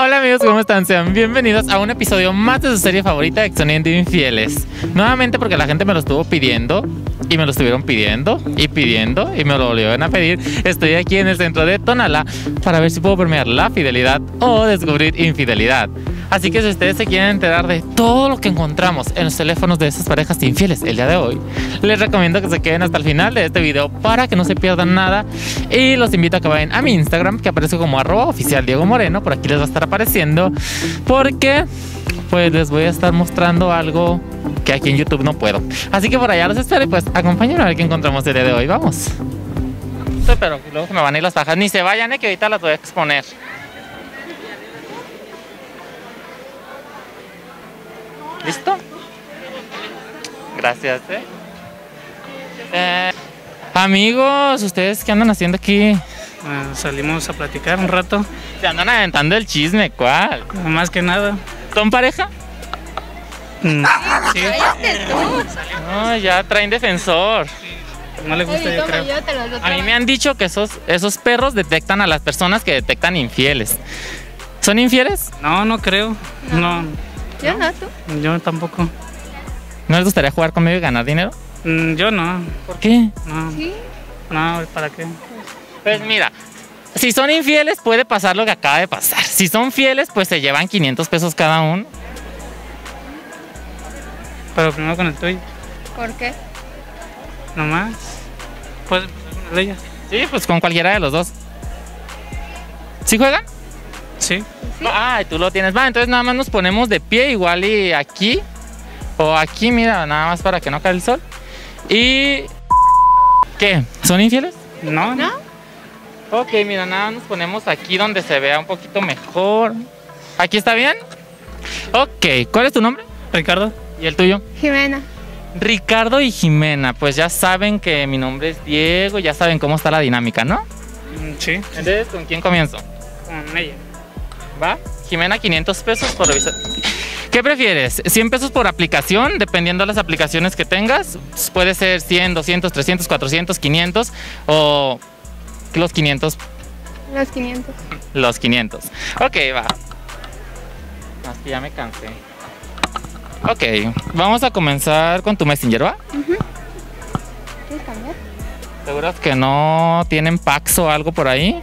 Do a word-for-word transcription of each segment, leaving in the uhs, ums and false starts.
Hola amigos, ¿cómo están? Sean bienvenidos a un episodio más de su serie favorita, Exoniendo Infieles. Nuevamente porque la gente me lo estuvo pidiendo y me lo estuvieron pidiendo y pidiendo y me lo volvieron a pedir. Estoy aquí en el centro de Tonalá para ver si puedo premiar la fidelidad o descubrir infidelidad. Así que si ustedes se quieren enterar de todo lo que encontramos en los teléfonos de esas parejas infieles el día de hoy, les recomiendo que se queden hasta el final de este video para que no se pierdan nada. Y los invito a que vayan a mi Instagram, que aparece como arroba oficial Diego Moreno. Por aquí les va a estar apareciendo porque pues les voy a estar mostrando algo que aquí en YouTube no puedo. Así que por allá los espero y pues acompáñenme a ver qué encontramos el día de hoy. Vamos. Pero luego se me van a ir las pajas. Ni se vayan, eh, que ahorita las voy a exponer. ¿Listo? Gracias, ¿eh? Eh, amigos, ¿ustedes qué andan haciendo aquí? Uh, salimos a platicar un rato. Se andan aventando el chisme, ¿cuál? Más que nada. ¿Son pareja? Mm, sí. No, ya traen defensor. No le gusta, yo creo. A mí me han dicho que esos, esos perros detectan a las personas que detectan infieles. ¿Son infieles? No, no creo. No. Yo no, tú. Yo tampoco. ¿No les gustaría jugar conmigo y ganar dinero? Mm, yo no. ¿Por qué? No. Sí. No, ¿para qué? Pues mira, si son infieles puede pasar lo que acaba de pasar. Si son fieles, pues se llevan quinientos pesos cada uno. Pero primero con el tuyo. ¿Por qué? Nomás. Puedes empezar con el de ella. Sí, pues con cualquiera de los dos. ¿Sí juegan? Sí. Sí. Ah, tú lo tienes. Va, entonces nada más nos ponemos de pie igual y aquí. O aquí, mira, nada más para que no caiga el sol. Y... ¿qué? ¿Son infieles? No, ¿No? Ok, mira, nada más nos ponemos aquí donde se vea un poquito mejor. ¿Aquí está bien? Ok, ¿cuál es tu nombre? Ricardo. ¿Y el tuyo? Jimena. Ricardo y Jimena. Pues ya saben que mi nombre es Diego, ya saben cómo está la dinámica, ¿no? Mm, sí. Entonces, ¿con quién comienzo? Con ella. ¿Va? Jimena, quinientos pesos por revisar. ¿Qué prefieres? ¿cien pesos por aplicación? Dependiendo de las aplicaciones que tengas. Puede ser cien, doscientos, trescientos, cuatrocientos, quinientos o los quinientos. Los quinientos. Los quinientos. Ok, va. Más que ya me cansé. Ok, vamos a comenzar con tu Messenger, ¿va? ¿Quieres cambiar? ¿Seguras que no tienen Pax o algo por ahí?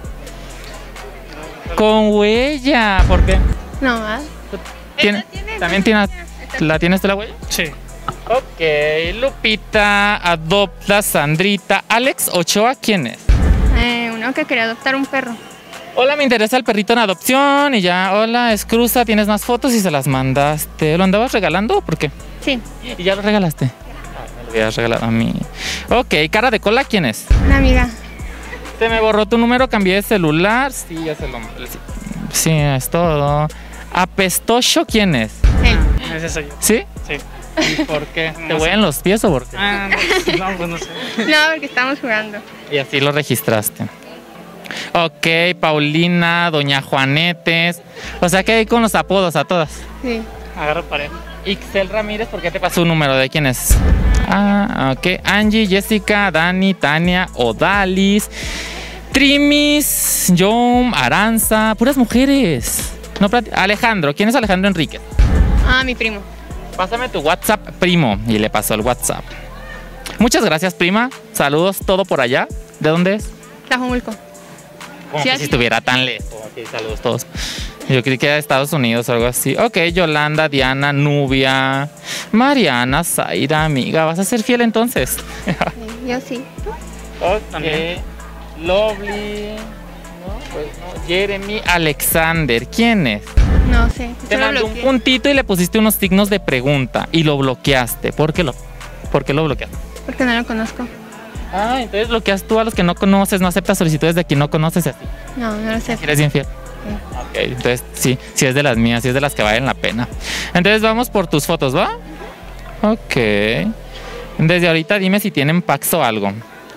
Con huella. ¿Por qué? No más. ¿Tiene- tiene ¿También huella. tienes, Esta- la tienes tú la huella? Sí. Ok, Lupita, adopta, Sandrita. Alex Ochoa, ¿quién es? Eh, uno que quería adoptar un perro. Hola, me interesa el perrito en adopción. Y ya, hola, Escruza, ¿tienes más fotos y se las mandaste? ¿Lo andabas regalando o por qué? Sí. ¿Y ya lo regalaste? Ah, me lo hubieras regalado a mí. Ok, cara de cola, ¿quién es? Una amiga. Se me borró tu número, cambié de celular. Sí, ya se lo... Sí, sí, es todo. Apestoso, ¿quién es? Él. Ah, ese soy yo. ¿Sí? Sí. ¿Y por qué? ¿Te No sé. huelen los pies o por qué? Ah, no, pues no sé. No, porque estamos jugando. Y así lo registraste. Ok, Paulina, Doña Juanetes. O sea que hay con los apodos a todas. Sí. Agarra pareja. Ixel Ramírez, ¿por qué te pasó un número? ¿De quién es? Ah, ok. Angie, Jessica, Dani, Tania, Odalis, Trimis, John, Aranza. Puras mujeres. No, plati- Alejandro, ¿quién es Alejandro Enríquez? Ah, mi primo. Pásame tu WhatsApp, primo. Y le pasó el WhatsApp. Muchas gracias, prima. Saludos, todo por allá. ¿De dónde es? Tlajomulco. Como Sí, que así. si estuviera tan lejos. Ok, saludos todos. Yo creí que era de Estados Unidos o algo así. Ok, Yolanda, Diana, Nubia, Mariana, Zaira, amiga. ¿Vas a ser fiel entonces? Sí, yo sí. Ok. También. Lovely. No, pues no. Jeremy Alexander. ¿Quién es? No sé. Te Solo mandó un bloqueé. puntito y le pusiste unos signos de pregunta y lo bloqueaste. ¿Por qué lo, por qué lo bloqueaste? Porque no lo conozco. Ah, entonces bloqueas tú a los que no conoces, no aceptas solicitudes de quien no conoces y así. No, no lo sé. Si eres bien fiel. Ok, entonces sí, sí es de las mías, sí es de las que valen la pena. Entonces vamos por tus fotos, ¿va? Ok. Desde ahorita dime si tienen Pax o algo.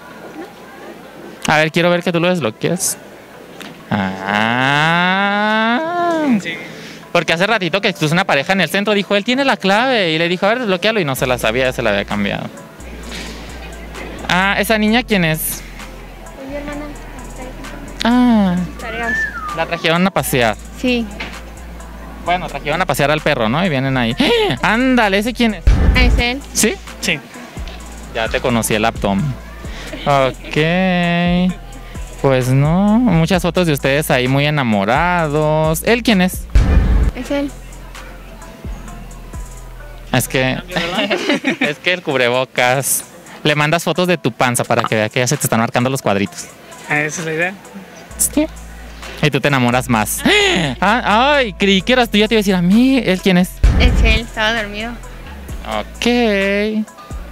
A ver, quiero ver que tú lo desbloquees. Ah. Sí. Porque hace ratito que expuso una pareja en el centro, dijo, él tiene la clave. Y le dijo, a ver, desbloquealo. Y no se la sabía, ya se la había cambiado. Ah, ¿esa niña quién es? Es mi hermana. Ah, Tareas. la trajeron a pasear. Sí. Bueno, trajeron a pasear al perro, ¿no? Y vienen ahí. ¡Eh! Ándale, ¿ese quién es? ¿Es él? ¿Sí? Sí. Ya te conocí el abdomen. Ok. Pues no, muchas fotos de ustedes ahí muy enamorados. ¿Él quién es? ¿Es él? Es que es que el cubrebocas. Le mandas fotos de tu panza para que vea que ya se te están marcando los cuadritos. Ah, esa es la idea. Sí. Y tú te enamoras más. Ah, ay, creí que eras tú, ya te iba a decir a mí. ¿Él quién es? Es él, estaba dormido. Ok. ¿Él?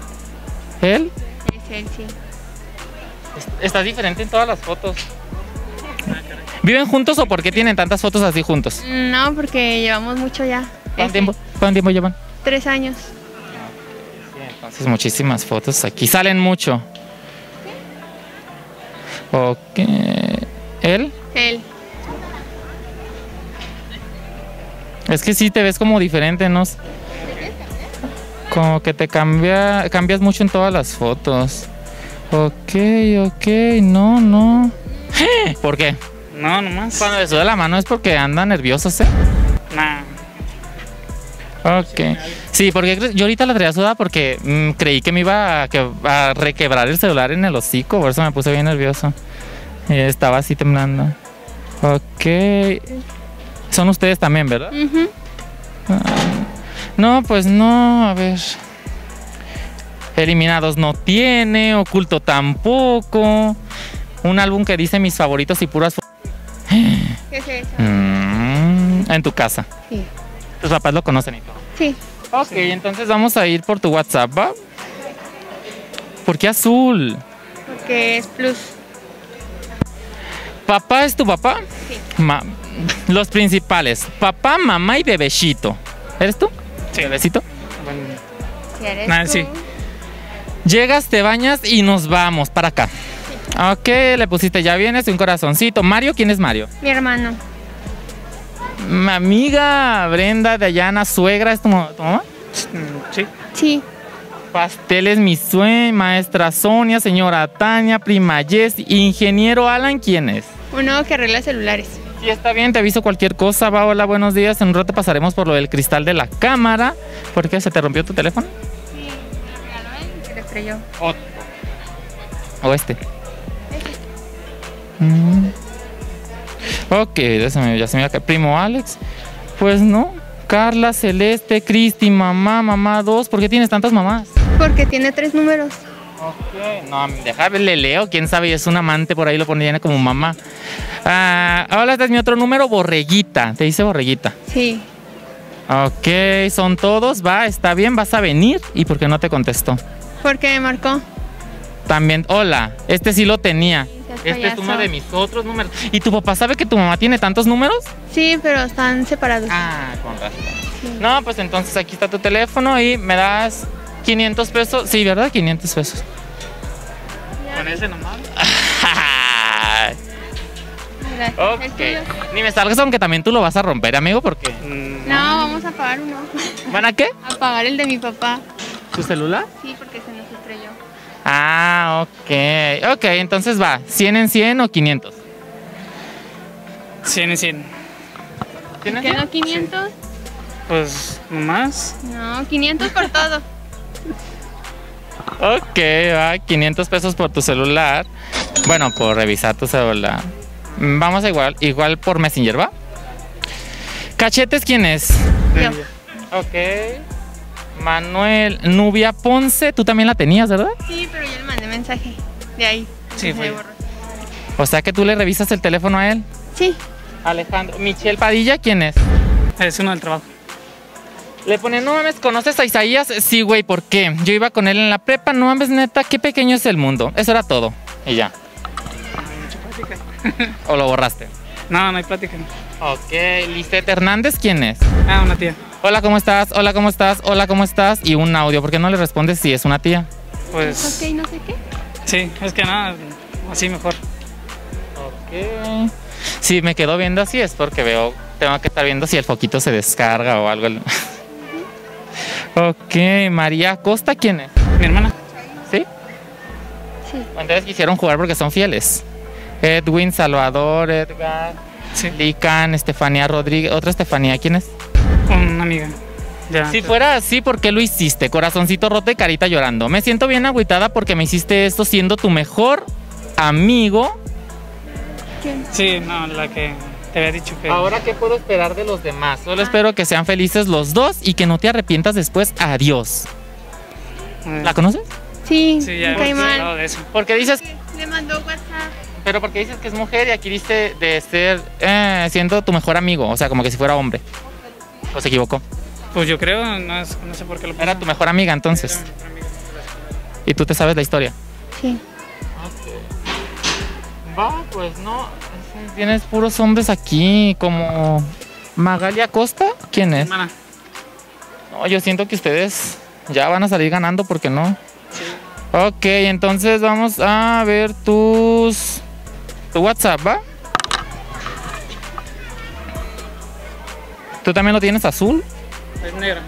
Es él, sí. Estás diferente en todas las fotos. ¿Viven juntos o por qué tienen tantas fotos así juntos? No, porque llevamos mucho ya. ¿Cuánto Ese, tiempo, ¿cuánto tiempo llevan? Tres años. Entonces muchísimas fotos aquí. Salen mucho. Ok. ¿Él? Él. Es que sí te ves como diferente, ¿no? Como que te cambia, cambias mucho en todas las fotos. Ok, ok, no, no. ¿Por qué? No, nomás. Cuando le suda la mano es porque anda nerviosos, ¿eh? Nah. Ok. Sí, porque yo ahorita la traía sudada porque mm, creí que me iba a, que, a requebrar el celular en el hocico, por eso me puse bien nervioso. Y estaba así temblando. Ok. Son ustedes también, ¿verdad? Ujú. Ah, no, pues no, a ver. Eliminados no tiene, oculto tampoco. Un álbum que dice mis favoritos y puras fotos. ¿Qué es eso? Mm, en tu casa. Sí. Tus papás lo conocen y todo. Sí. Ok, entonces vamos a ir por tu WhatsApp, ¿va? ¿Por qué azul? Porque es plus. ¿Papá es tu papá? Sí. Ma- los principales. Papá, mamá y bebecito. ¿Eres tú? Sí. ¿Bebecito? Bueno, Si eres Nah, tú. sí. Llegas, te bañas y nos vamos para acá. Ok, le pusiste ya vienes un corazoncito. Mario, ¿quién es Mario? Mi hermano. Mi amiga Brenda, Dayana, suegra, ¿es tu, mo- tu mamá? mm, sí. Sí. Pasteles, mi sueño, maestra Sonia, señora Tania, prima Jess, ingeniero Alan, ¿quién es? Uno que arregla celulares. Sí, está bien, te aviso cualquier cosa. Va, hola, buenos días. En un rato pasaremos por lo del cristal de la cámara. ¿Por qué? ¿Se te rompió tu teléfono? Sí, me lo regaló él y se le estrelló. ¿O este? Mm. Ok, ya se me, ya se me va a caer. Primo Alex. Pues no. Carla, Celeste, Cristi, mamá, mamá dos. ¿Por qué tienes tantas mamás? Porque tiene tres números. Ok, no, déjale leo, quién sabe, es un amante por ahí, lo pone como mamá. Ah, hola, este es mi otro número, Borreguita, te dice Borreguita. Sí. Ok, son todos, va, está bien, vas a venir. ¿Y por qué no te contestó? Porque me marcó. También, hola, este sí lo tenía. seas Este es payaso. uno de mis otros números. ¿Y tu papá sabe que tu mamá tiene tantos números? Sí, pero están separados. Ah, con razón. Sí. No, pues entonces aquí está tu teléfono y me das quinientos pesos. Sí, ¿verdad? quinientos pesos. Con ese nomás. Gracias. Ok. ¿El tuyo? Ni me salgas aunque también tú lo vas a romper, amigo, porque... Mm, No, vamos a pagar uno. ¿Van a qué? A pagar el de mi papá. ¿Tu celular? Sí, porque se nos estrelló. Ah, ok. Ok, entonces va. ¿cien en cien o quinientos? cien y cien. ¿cien en cien? ¿Quedó quinientos? Pues, nomás. No, quinientos por todo. Ok, va. quinientos pesos por tu celular. Bueno, por revisar tu celular. Mm, Vamos a igual, igual por Messenger, ¿va? ¿Cachetes quién es? Yo. Ok. Manuel, Nubia Ponce, tú también la tenías, ¿verdad? Sí, pero yo le mandé mensaje. De ahí. Sí, Se fue. borró. O sea que tú le revisas el teléfono a él. Sí. Alejandro. Michelle Padilla, ¿quién es? Es uno del trabajo. Le pone, no mames, ¿conoces a Isaías? Sí, güey, ¿por qué? Yo iba con él en la prepa, no mames, neta, qué pequeño es el mundo. Eso era todo. Y ya. ¿O lo borraste? No, no hay plática. Ok, Lisette Hernández, ¿quién es? Ah, una tía. Hola, ¿cómo estás? Hola, ¿cómo estás? Hola, ¿cómo estás? Y un audio, ¿por qué no le respondes si es una tía? Pues, Ok, no sé qué. sí, es que nada, así mejor. Ok. Si me quedo viendo así es porque veo, tengo que estar viendo si el foquito se descarga o algo. Ok, María Costa, ¿quién es? Mi hermana. ¿Sí? Sí. Entonces quisieron jugar porque son fieles. Edwin, Salvador, Edgar, Sí, Lican, Estefanía Rodríguez. ¿Otra Estefanía? ¿Quién es? una amiga. Ya. Si fuera así, ¿por qué lo hiciste? Corazoncito roto y carita llorando. Me siento bien agüitada porque me hiciste esto siendo tu mejor amigo. ¿Quién? Sí, no, la que te había dicho que... Ahora, ¿qué puedo esperar de los demás? Solo espero que sean felices los dos y que no te arrepientas después. Adiós. Eh, ¿La conoces? Sí, Sí, ya me cae hemos mal. hablado de eso. Porque dices, Le mandó WhatsApp. pero porque dices que es mujer y aquí dice de ser eh, siendo tu mejor amigo. O sea, como que si fuera hombre. ¿O se equivocó? Pues yo creo, no, es- no sé por qué lo puso. Era tu mejor amiga entonces. Era mi mejor amiga. Y tú te sabes la historia. Sí. Va, pues no. Tienes puros hombres aquí, como Magalia Costa. ¿Quién es? Hermana. No, yo siento que ustedes ya van a salir ganando, porque no. Sí. Ok, entonces vamos a ver tus. Tu WhatsApp, ¿va? ¿Tú también lo tienes azul? Es negra.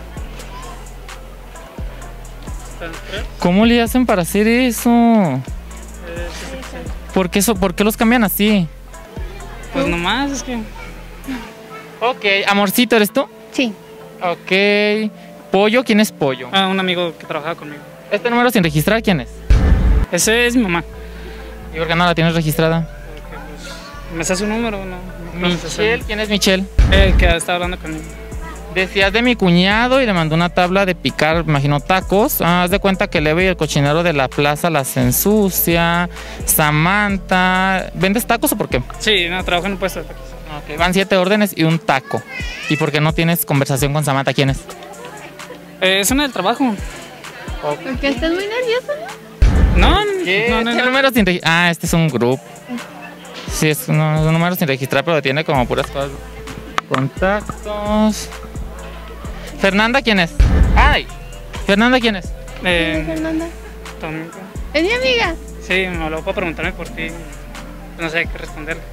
¿Están tres? ¿Cómo le hacen para hacer eso? Eh, sí, sí, sí. ¿Por qué, eso, ¿Por qué los cambian así? Pues nomás es que... Ok, amorcito, ¿eres tú? Sí. Ok. Pollo, ¿quién es Pollo? Ah, un amigo que trabajaba conmigo. Este número sin registrar, ¿quién es? Ese es mi mamá. ¿Y por qué no la tienes registrada? Porque, pues, me sé su número, ¿no? no me sé su- Michelle, ¿quién es Michelle? El que está hablando conmigo. Decías de mi cuñado y le mandó una tabla de picar, me imagino, tacos. Ah, haz de cuenta que Leve y el cochinero de la plaza las ensucia. Samantha. ¿Vendes tacos o por qué? Sí, no, trabajo en un puesto de tacos. Ok, van siete órdenes y un taco. ¿Y por qué no tienes conversación con Samantha? ¿Quién es? Eh, es una del trabajo. Porque estás muy nervioso, ¿no? No, ¿Qué? no, no, Este no. número sin registrar. Ah, este es un grupo. Sí, es, no, es un número sin registrar, pero tiene como puras cosas. Contactos. Fernanda, ¿quién es? ¡Ay! Fernanda, ¿quién es? ¿Quién es Eh, Fernanda? tu amigo. Es mi amiga. Sí, me habló para preguntarme por ti. No sé qué responderle.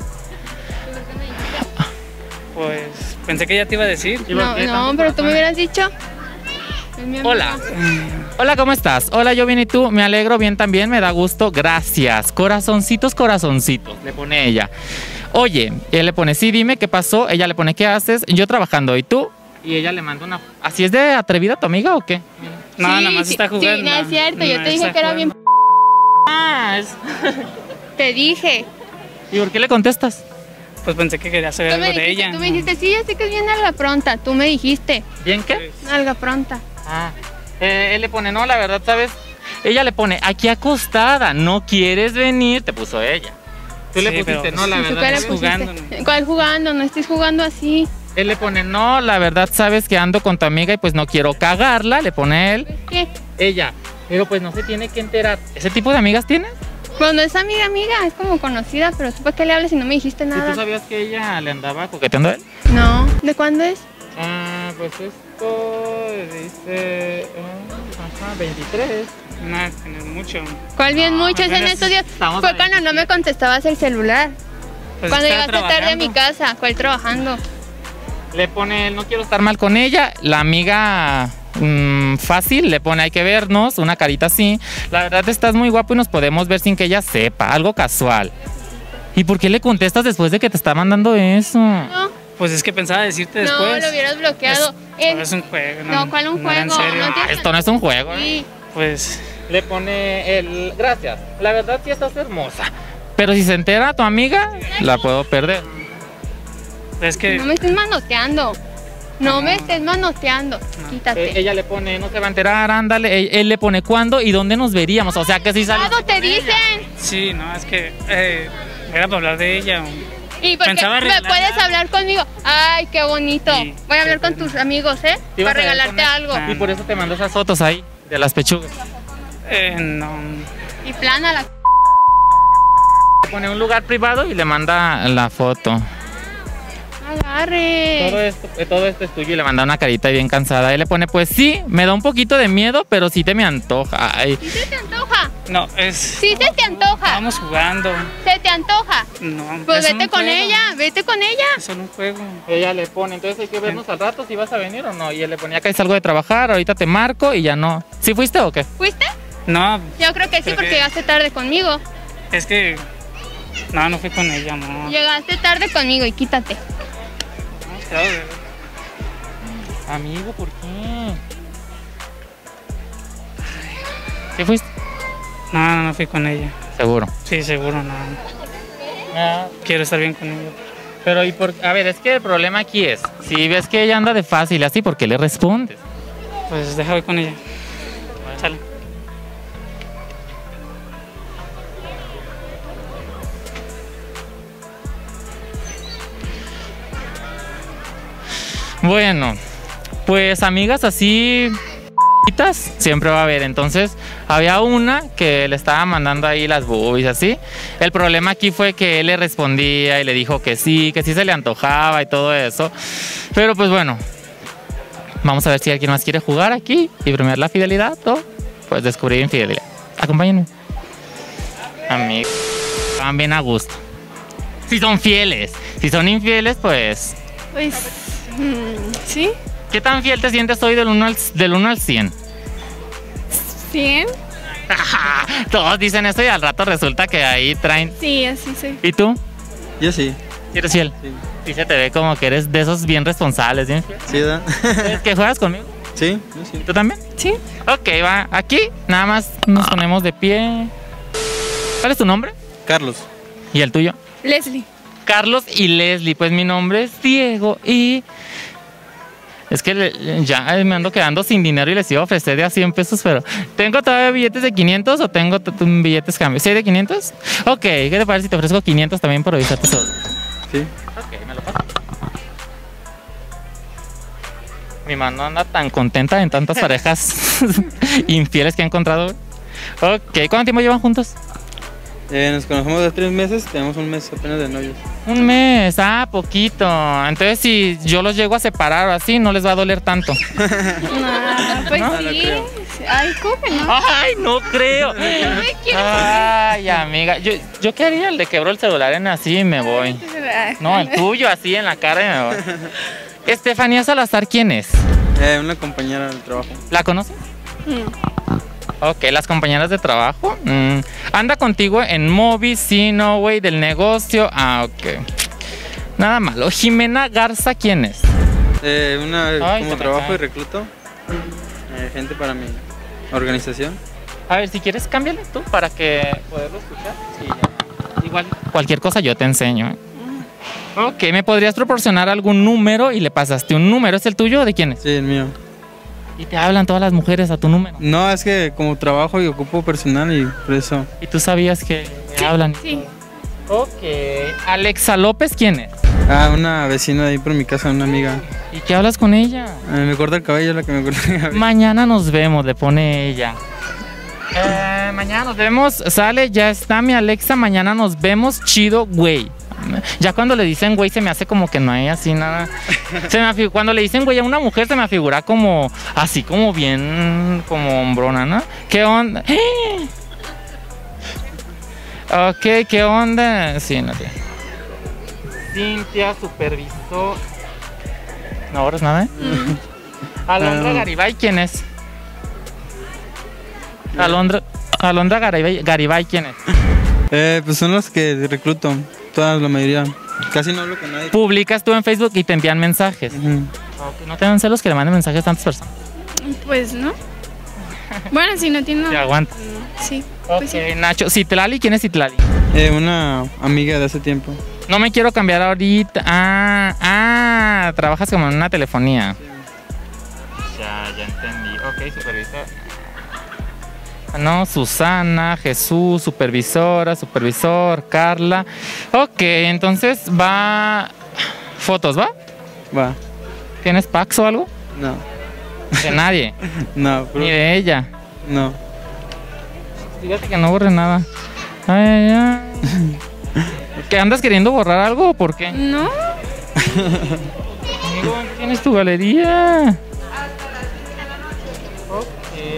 Pues pensé que ella te iba a decir. ¿Y por No, qué no, tantos pero tú me corazones? hubieras dicho. Es mi amiga. Hola. Hola, ¿cómo estás? Hola, yo bien y tú. Me alegro bien también, me da gusto. Gracias. Corazoncitos, corazoncitos. Le pone ella. Oye, él le pone, sí, dime qué pasó. Ella le pone, ¿qué haces? Yo trabajando. ¿Y tú? Y ella le manda una. ¿Así es de atrevida tu amiga o qué? No, Sí, nada más sí, está jugando. Sí, no es cierto. Yo No te dije está que era bien. jugando. Ah, es- Te dije. ¿Y por qué le contestas? Pues pensé que quería saber Tú me, algo de dijiste, ella. tú me dijiste, sí, yo sé que es bien alga pronta. Tú me dijiste, ¿Bien qué? alga pronta. Ah, eh, él le pone, no, la verdad, ¿sabes? Ella le pone, aquí acostada, ¿no quieres venir? Te puso ella. Tú le Sí, pusiste, pero- no, la ¿Y tú qué verdad. le es no". pusiste? jugando, ¿Cuál jugando? No estés jugando así. Él le pone, no, la verdad, sabes que ando con tu amiga y pues no quiero cagarla, le pone él. ¿Qué? Ella, pero pues no se tiene que enterar. ¿Ese tipo de amigas tienes? Pues no es amiga, amiga, es como conocida, pero tú para qué le hablas si no me dijiste ¿Y tú nada. sabías que ella le andaba coqueteando a él? No, ¿de cuándo es? Ah, pues esto dice ah, ajá, veintitrés. No, tienes mucho. ¿Cuál bien No, mucho? Es en apenas estos días. estamos Fue a cuando no me veintisiete. contestabas el celular. Pues Cuando estaba llegaste tarde a mi trabajando. casa, ¿cuál trabajando? Le pone, no quiero estar mal con ella. La amiga mm, fácil le pone, hay que vernos, una carita así. La verdad estás muy guapo y nos podemos ver sin que ella sepa, algo casual. ¿Y por qué le contestas después de que te está mandando eso? No, Pues es que pensaba decirte después. no, lo hubieras bloqueado. Es, En- es un juego. No, No, ¿cuál un no era en juego? serio. No te- Esto no es un juego, ¿eh? Sí, Pues Le pone el, gracias, la verdad sí estás hermosa. Pero si se entera tu amiga, la puedo perder. es que no me estés manoteando. No No. me estés manoteando. Eh, Quítate. ella le pone, no se va a enterar, ándale. Él, él le pone cuándo y dónde nos veríamos. O sea que si sale. Cuando te dicen. sí, no, es que eh, era para hablar de ella. ¿Y por qué Pensaba me arreglarla. puedes hablar conmigo? Ay, qué bonito. Sí, Voy a hablar qué con pena. tus amigos, ¿eh? Te ibas Para a ver regalarte con él. algo. Ah. Y por eso te mandó esas fotos ahí, de las pechugas. Eh, no. Y plana la. Le pone un lugar privado y le manda la foto. Todo Agarre. esto, eh, todo esto es tuyo y le manda una carita bien cansada. Y le pone, pues sí, me da un poquito de miedo, pero sí te me antoja. Ay, ¿Sí se te antoja? No, es. Sí se te antoja. Estábamos jugando. ¿Se te antoja? No. Pues es vete un con juego. ella, vete con ella. Es solo un juego. ella le pone, entonces hay que vernos al rato si vas a venir o no. Y él le ponía que salgo de trabajar, ahorita te marco y ya no. ¿Sí fuiste o qué? ¿Fuiste? No, Yo creo que sí, Creo porque que- llegaste tarde conmigo. es que No, no fui con ella, amor. Llegaste tarde conmigo y quítate. No, claro, bebé. Amigo, ¿por qué? ¿Qué fuiste? No, no, no fui con ella. Seguro. Sí, seguro, no. Ah, Quiero estar bien con ella. pero y por, a ver, es que el problema aquí es, si ves que ella anda de fácil así, ¿por qué le respondes? Pues deja voy con ella. Sale. Bueno, pues amigas así siempre va a haber. Entonces había una que le estaba mandando ahí las boobies así. El problema aquí fue que él le respondía y le dijo que sí, que sí se le antojaba y todo eso. Pero pues bueno, vamos a ver si alguien más quiere jugar aquí y premiar la fidelidad o pues descubrir infidelidad. Acompáñenme. Amigos, van bien a gusto. Si son fieles, si son infieles, pues... Pues, mm, sí. ¿Qué tan fiel te sientes hoy del uno al, del uno al cien? ¿cien? Todos dicen esto y al rato resulta que ahí traen... Sí, así soy. ¿Y tú? Yo sí. ¿Sí eres fiel? Sí. Sí se te ve como que eres de esos bien responsables, ¿bien fiel? ¿Sí, da? ¿Es que juegas conmigo? Sí, yo sí. ¿Tú también? Sí. Ok, va. Aquí nada más nos ponemos de pie. ¿Cuál es tu nombre? Carlos. ¿Y el tuyo? Leslie. Carlos y Leslie. Pues mi nombre es Diego y... Es que le- ya me ando quedando sin dinero y les iba a ofrecer de a cien pesos, pero ¿tengo todavía billetes de quinientos o tengo t- t- billetes cambio? ¿Sí hay de quinientos? Ok, ¿qué te parece si te ofrezco quinientos también por revisarte todo? Sí. Ok, me lo paso. Mi mano anda tan contenta en tantas parejas infieles que ha encontrado. Ok, ¿cuánto tiempo llevan juntos? Eh, nos conocemos hace tres meses, tenemos un mes apenas de novios. Un mes, ah, poquito. Entonces si yo los llego a separar o así, no les va a doler tanto. No, pues ¿No? No, no sí. creo. Ay, ¿cómo que no? Ay, no creo. No me quiero Ay, amiga, yo, yo qué haría el de quebró el celular en así y me voy. poner. No, el tuyo así en la cara y me voy. Estefanía Salazar, ¿quién es? Eh, una compañera del trabajo. ¿La conoces? Mm. Ok, las compañeras de trabajo. Mm, anda contigo en Movi, sí, no, güey, del negocio. Ah, ok. Nada malo. Jimena Garza, ¿quién es? Eh, una Ay, se como me trabajo cae. y recluto eh, gente para mi organización. A ver, si quieres, cámbiale tú para que poderlo escuchar. Sí, ya. Igual, cualquier cosa yo te enseño. ¿eh? Ok, ¿me podrías proporcionar algún número y le pasaste un número? ¿Es el tuyo o de quién es? Sí, el mío. Y te hablan todas las mujeres a tu número. No, es que como trabajo y ocupo personal y por eso. Y tú sabías que te hablan. Sí. Ok. Alexa López, ¿quién es? Ah, una vecina de ahí por mi casa, una amiga. ¿Y qué hablas con ella? Eh, me corta el cabello, la que me corta el cabello. Mañana nos vemos, le pone ella. Eh, mañana nos vemos, sale, ya está mi Alexa, mañana nos vemos, chido, güey. Ya cuando le dicen güey se me hace como que no hay así nada. Se me afigu- cuando le dicen güey a una mujer se me afigura como así como bien como hombrona, ¿no? ¿Qué onda? ¡Eh! Ok, ¿qué onda? Sí, no sé. Cintia, supervisor. No ahorras nada, ¿eh? Alondra No. Garibay, ¿quién es? Alondra, Alondra Garibay, Garibay, ¿quién es? Eh, pues son los que recluto, todas la mayoría. Casi no hablo con nadie. Publicas tú en Facebook y te envían mensajes. Ujú. Ok, ¿no te dan celos que le manden mensajes a tantas personas? Pues no. Bueno, si no tiene. Te aguanta. Sí. Ok, Pues sí. Nacho, Citlali, ¿quién es Citlali? Eh, una amiga de hace tiempo. No me quiero cambiar ahorita. Ah, ah, trabajas como en una telefonía. Ya, ya entendí. Ok, supervisor. No, Susana, Jesús, supervisora, supervisor, Carla. Ok, entonces va. Fotos, ¿va? Va. ¿Tienes Pax o algo? No. De nadie. No, pero- Ni de ella. no. Fíjate que no borre nada. Ay, ay, ay. ¿Qué andas queriendo borrar algo o por qué? No. Amigo, ¿dónde tienes tu galería? Ok.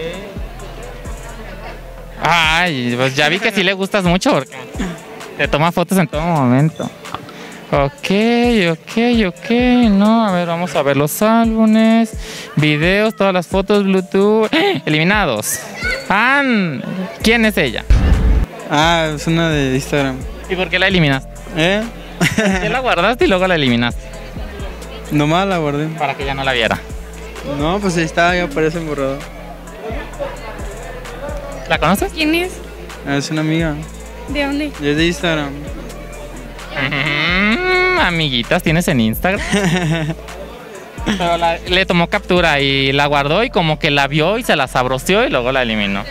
Ay, pues ya vi que sí le gustas mucho porque te toma fotos en todo momento. Ok, ok, ok. No, a ver, vamos a ver los álbumes, videos, todas las fotos, Bluetooth. ¡Eh! Eliminados. Ah, ¿quién es ella? Ah, es una de Instagram. ¿Y por qué la eliminaste? ¿Eh? ¿Por qué la guardaste y luego la eliminaste? Nomás la guardé. Para que ya no la viera. No, pues ahí está, ya aparece borrado. ¿La conoces? ¿Quién es? Es una amiga. ¿De dónde? Es de Instagram. Mm, amiguitas, ¿tienes en Instagram? Pero la- le tomó captura y la guardó y como que la vio y se la sabroció y luego la eliminó.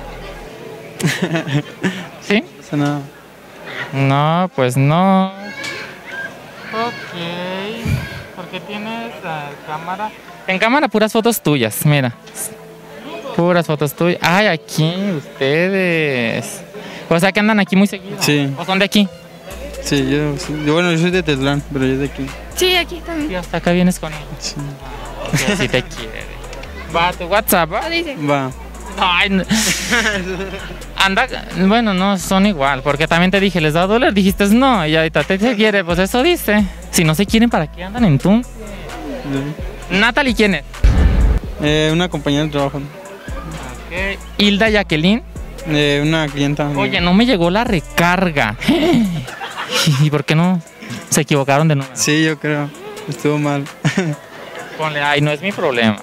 ¿Sí? No pasa nada. No, pues no. Ok. ¿Por qué tienes uh, cámara? En cámara puras fotos tuyas, mira. Puras fotos tuyas. Ay, aquí ustedes. O sea que andan aquí muy seguido. Sí. ¿O son de aquí? Sí, yo, sí. Yo, bueno, yo soy de Tetlán, pero yo de aquí. Sí, aquí Sí, también. hasta acá vienes con ella. Sí. Porque sí te quiere. Va, tu WhatsApp, ¿va? ¿Qué dice? Va. Ay, no. Anda, bueno, no, son igual, porque también te dije, ¿les da dólar? Dijiste no, y ahorita te, te quiere, pues eso dice. Si no se quieren, ¿para qué andan en tú? Natalie, ¿quién es? Eh, una compañera de trabajo. Ok. Hilda Jacqueline. Eh, una clienta. Oye, no me llegó la recarga. ¿Y por qué no? Se equivocaron de número. Sí, yo creo. Estuvo mal. Ponle, ay, no es mi problema.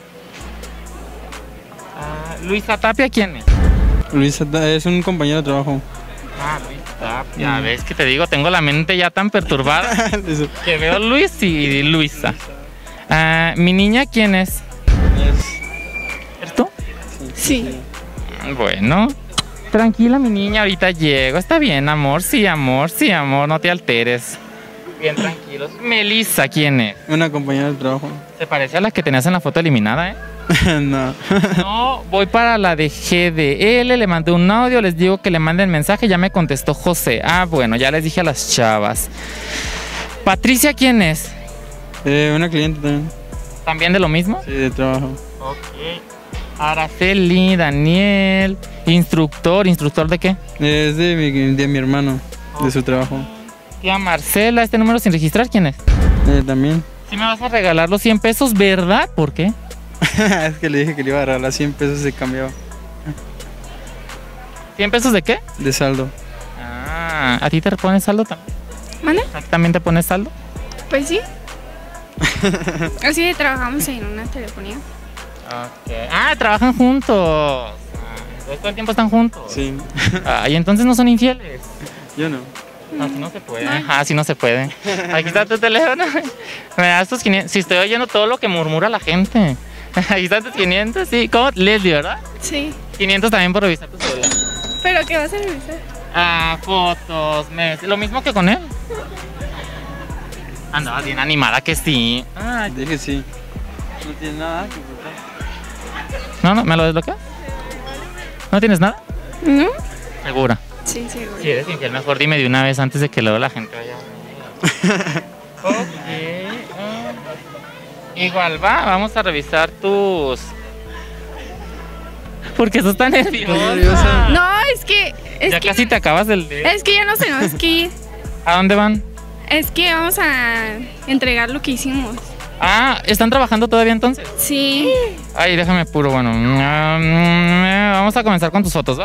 Ah, Luisa Tapia, ¿quién es? Luis es un compañero de trabajo. Ah, Luis Tapia. ¿Ves que te digo? Tengo la mente ya tan perturbada Eso. que veo Luis y Luisa. Ah, ¿mi niña quién es? ¿Eres tú? Sí. Bueno. Tranquila, mi niña, ahorita llego. Está bien, amor. Sí, amor. Sí, amor. No te alteres. Bien, tranquilos. Melissa, ¿quién es? Una compañera de trabajo. Se parece a la que tenías en la foto eliminada, ¿eh? No. No, voy para la de G D L, le mandé un audio, les digo que le manden mensaje, ya me contestó José. Ah, bueno, ya les dije a las chavas. Patricia, ¿quién es? Eh, una cliente también. ¿También de lo mismo? Sí, de trabajo. Ok. Araceli, Daniel, instructor, ¿instructor de qué? Es de mi, de mi hermano, de su trabajo. Tía Marcela, este número sin registrar, ¿quién es? Eh, también. Si me vas a regalar los cien pesos, ¿verdad? ¿Por qué? Es que le dije que le iba a regalar cien pesos y cambiaba ¿cien pesos de qué? de saldo. Ah, ¿a ti te pones saldo también? ¿Mande? ¿A ti también te pones saldo? Pues sí. Así de trabajamos en una telefonía. Ok. Ah, trabajan juntos. Ah, entonces todo el tiempo están juntos. Sí. Ah, y entonces no son infieles. Yo no. Así no se puede. Así no se puede. Aquí está tu teléfono. Me das tus quinientos. Si estoy oyendo todo lo que murmura la gente. Ahí están tus quinientos, sí. ¿Cómo? Leslie, ¿verdad? Sí. quinientos también por revisar tu celular. ¿Pero qué vas a revisar? Ah, fotos, memes. Lo mismo que con él. Andabas bien animada que sí. Ah, Dije sí. No tiene nada que ocultar. no, no, ¿me lo desbloqueas? ¿No tienes nada? ¿No? Segura. Sí, seguro. Si eres infiel, mejor dime de una vez antes de que luego la gente vaya. Ok. ah. Igual va, vamos a revisar tus. ¿Por qué estás tan nerviosa? nerviosa. No, es que. Es Ya que, casi te acabas del dedo. es que ya nos tenemos que ir. ¿A dónde van? Es que vamos a entregar lo que hicimos. Ah, ¿están trabajando todavía entonces? Sí. Ay, déjame puro, bueno. mm, Vamos a comenzar con tus fotos, ¿va?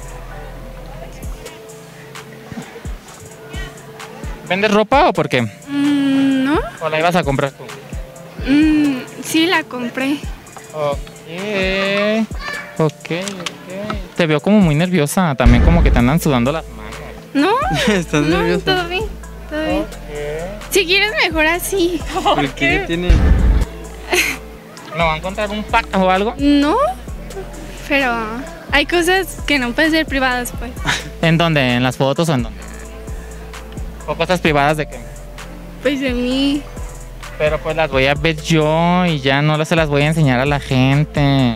¿Vendes ropa o por qué? Mm, ¿No? ¿O la ibas a comprar tú? Mm, sí, la compré. Ok. Ok, ok. Te veo como muy nerviosa. También como que te andan sudando las manos. ¿No? ¿Estás No, nerviosa? todo bien. Todo bien. Si quieres, mejor así. ¿Por qué tiene? ¿Me van a encontrar un pack o algo? No, pero hay cosas que no pueden ser privadas, pues. ¿En dónde? ¿En las fotos o en dónde? ¿O cosas privadas de qué? Pues de mí. Pero pues las voy a ver yo y ya no las se las voy a enseñar a la gente.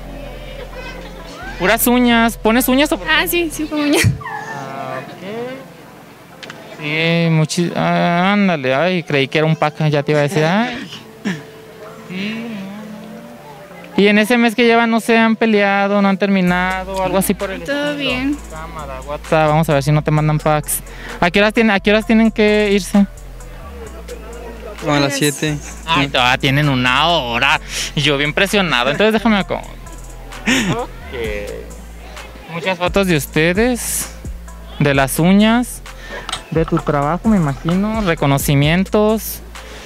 Puras uñas. ¿Pones uñas o por qué? Ah, sí, sí, como ya. Ah, ok. Sí, muchis... ah, ándale, ay, creí que era un pack, ya te iba a decir, ay. Sí, no. Y en ese mes que llevan, no se han peleado, no han terminado, o algo así por el Todo estilo. bien. Cámara, WhatsApp, vamos a ver si no te mandan packs. ¿A qué horas tienen, a qué horas tienen que irse? Como a las siete. Ay, todavía tienen una hora. Y yo bien presionado, entonces déjame acomodar. Ok. Muchas fotos de ustedes, de las uñas. De tu trabajo, me imagino, reconocimientos.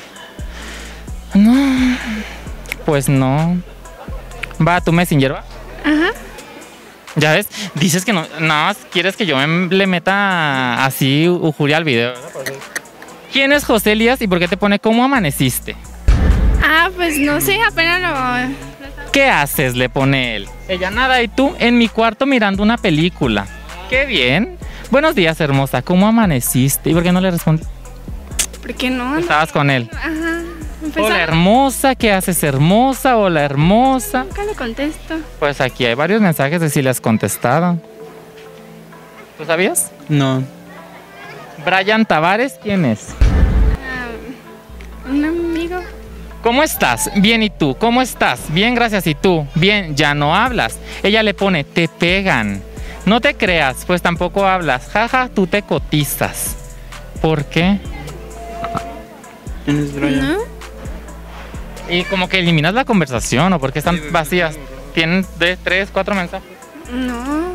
No, pues no. Va a tu Messenger, ¿va? Ajá. Ya ves, dices que no, nada más quieres que yo me le meta así ujuria al video, ¿verdad? ¿Quién es José Elías y por qué te pone cómo amaneciste? Ah, pues no sé, apenas lo... ¿Qué haces? Le pone él. Ella nada y tú en mi cuarto mirando una película. ¡Qué bien! Buenos días, hermosa. ¿Cómo amaneciste? ¿Y por qué no le respondí? ¿Por qué no? Estabas con él. Ajá. Empezaba- Hola, hermosa. ¿Qué haces, hermosa? Hola, hermosa. Nunca le contesto. Pues aquí hay varios mensajes de si le has contestado. ¿Tú sabías? No. Brian Tavares, ¿quién es? Ah, un amigo. ¿Cómo estás? Bien, ¿y tú? ¿Cómo estás? Bien, gracias, ¿y tú? Bien, ya no hablas. Ella le pone, te pegan. No te creas, pues tampoco hablas. Jaja, tú te cotizas. ¿Por qué? ¿Quién es Brian? ¿No? Y como que eliminas la conversación, ¿o porque están Sí, vacías? Tienen de tres, cuatro mensajes. No.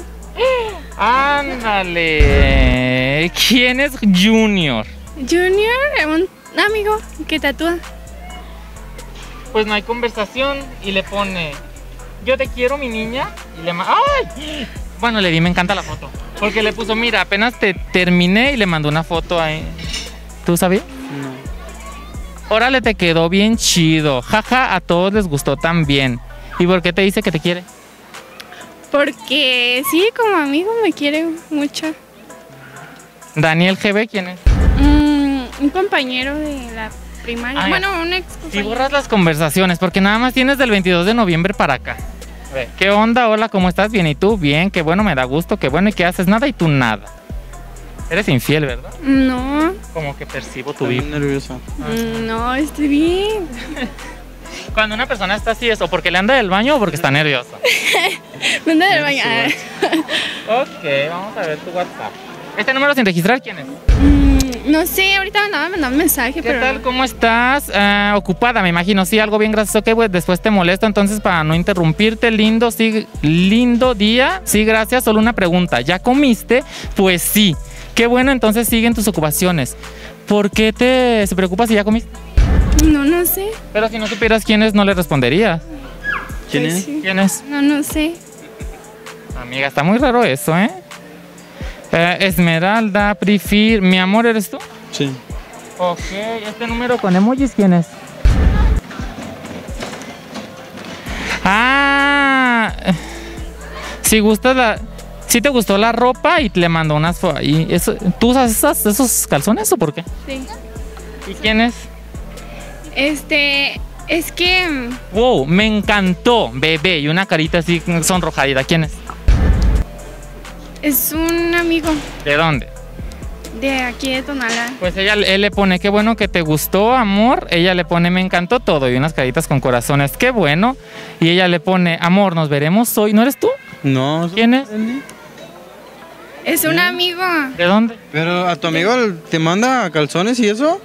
Ándale. ¿Quién es Junior? Junior, un amigo que tatúa. Pues no hay conversación y le pone, yo te quiero, mi niña, y le manda, ¡ay! Bueno, le di, me encanta la foto, porque le puso, mira, apenas te terminé y le mandó una foto ahí. ¿Tú sabías? No. Órale, te quedó bien chido, jaja, a todos les gustó también. ¿Y por qué te dice que te quiere? Porque sí, como amigo me quiere mucho. Daniel G B, ¿quién es? Mm, un compañero de la primaria. Ay, bueno, un ex Si compañero. borras las conversaciones, porque nada más tienes del veintidós de noviembre para acá. A ver, ¿qué onda? Hola, ¿cómo estás? Bien, ¿y tú? Bien, qué bueno, me da gusto, qué bueno, ¿y qué haces? Nada, y tú nada. Eres infiel, ¿verdad? No, Como que percibo tu Estoy vida. nerviosa. mm, no, estoy bien. Cuando una persona está así es o porque le anda del baño o porque está nerviosa. ¿Dónde del baño? Ok, vamos a ver tu WhatsApp. Este número sin registrar, ¿quién es? Mm, no sé, ahorita me andaba mandando un mensaje, ¿Qué pero tal? no. ¿Cómo estás? Ah, ocupada, me imagino. Sí, algo bien gracioso. Ok, pues después te molesto. Entonces, para no interrumpirte, lindo, sí, lindo día. Sí, gracias. Solo una pregunta. ¿Ya comiste? Pues sí. Qué bueno, entonces siguen tus ocupaciones. ¿Por qué te se preocupa si ya comiste? No, no sé. Pero si no supieras quién es, no le responderías. ¿Quién Pues es? sí. ¿Quién es? No, no sé. Amiga, está muy raro eso, ¿eh? Eh, Esmeralda, Prefir, mi amor, ¿eres tú? Sí. Ok, este número con emojis, ¿quién es? Ah, si gustas la, si te gustó la ropa y le mandó unas fotos. ¿Y eso, tú usas esas- esos calzones o por qué? Sí. ¿Y quién es? Este, es que mm, Wow, me encantó, bebé, y una carita así sonrojadita. ¿Quién es? es un amigo ¿De dónde? de aquí de Tonalá. Pues ella él le pone, qué bueno que te gustó, amor. Ella le pone, me encantó todo. Y unas caritas con corazones, qué bueno. Y ella le pone, amor, nos veremos hoy. ¿No eres tú? No. ¿Quién es? Es un amigo. ¿De dónde? Pero a tu amigo te manda calzones y eso.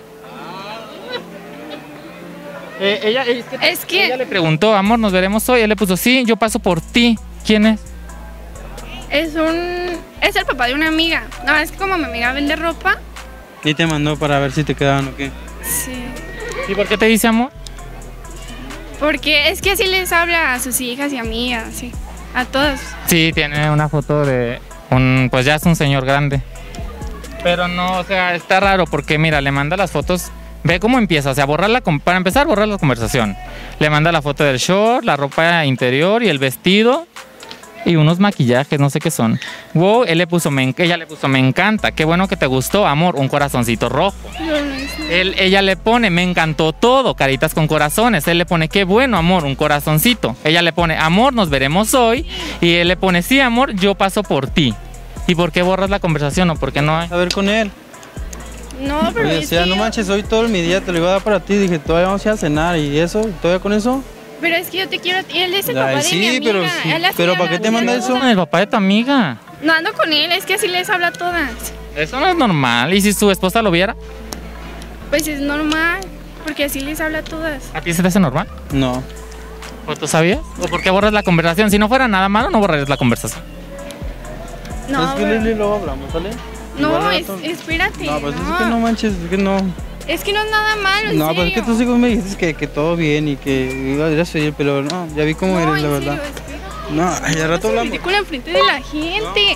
Eh, ella, es que, Es que- ella le preguntó, amor, nos veremos hoy. Él le puso, sí, yo paso por ti. ¿Quién es? Es un, es el papá de una amiga. No, es que como mi amiga vende ropa. Y te mandó para ver si te quedaban o qué. Sí. ¿Y por qué te dice amor? Porque es que así les habla a sus hijas y a mí, así. A todos. Sí, tiene una foto de un, pues ya es un señor grande. Pero no, o sea, está raro porque mira, le manda las fotos. Ve cómo empieza, o sea, borrar la, con- para empezar, borrar la conversación. Le manda la foto del short, la ropa interior y el vestido y unos maquillajes, no sé qué son. Wow, él le puso, me, en- ella le puso, me encanta, qué bueno que te gustó, amor, un corazoncito rojo. Yo no sé. Él, ella le pone, me encantó todo, caritas con corazones. Él le pone, qué bueno, amor, un corazoncito. Ella le pone, amor, nos veremos hoy. Y él le pone, sí, amor, yo paso por ti. ¿Y por qué borras la conversación o por qué no hay? A ver con él. No, pero Oye, es decía, que no yo- manches, hoy todo mi día te lo iba a dar para ti. Dije, todavía vamos a ir a cenar y eso, todavía con eso. Pero es que yo te quiero a ti. Él es el Ay, papá de sí, mi amiga. pero sí, Él así pero habla ¿para qué te a manda todas. eso? Con el papá de tu amiga. No ando con él, es que así les habla a todas. Eso no es normal. ¿Y si su esposa lo viera? Pues es normal, porque así les habla a todas. ¿A ti se te hace normal? No. ¿O tú sabías? ¿O por qué borras la conversación? Si no fuera nada malo, no borrarías la conversación. No, es que pero- Lili luego hablamos, ¿sale? No, Igual al es, rato- espérate. No, pues no. es que no manches, es que no. Es que no es nada malo, en No, pues es que serio. tú según me dijiste que, que todo bien y que iba a ir a seguir, pero no, ya vi cómo No, eres, la en verdad. serio, espérate. No, ay, al rato No hablamos. ridícula enfrente de la gente.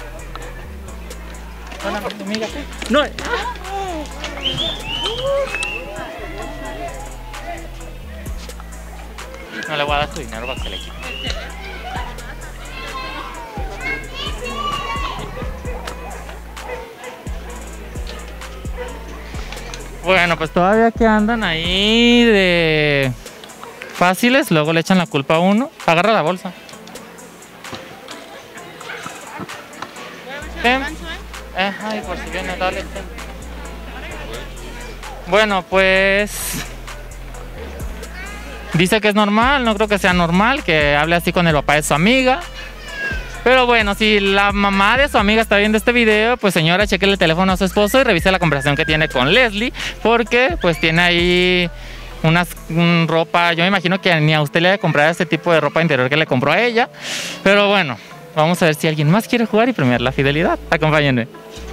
No. No le voy a dar su dinero para que le quite. Bueno, pues todavía que andan ahí de fáciles, luego le echan la culpa a uno. Agarra la bolsa. Ten. Eh, ay, por si viene, dale. ten. Bueno, pues dice que es normal, no creo que sea normal que hable así con el papá de su amiga. Pero bueno, si la mamá de su amiga está viendo este video, pues señora, cheque el teléfono a su esposo y revise la conversación que tiene con Leslie, porque pues tiene ahí unas un ropa, yo me imagino que ni a usted le ha de comprar este tipo de ropa interior que le compró a ella. Pero bueno, vamos a ver si alguien más quiere jugar y premiar la fidelidad. Acompáñenme.